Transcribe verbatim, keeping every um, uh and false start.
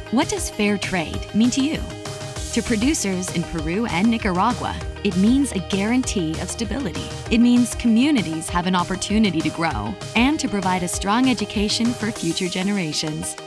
What does fair trade mean to you? To producers in Peru and Nicaragua, it means a guarantee of stability. It means communities have an opportunity to grow and to provide a strong education for future generations.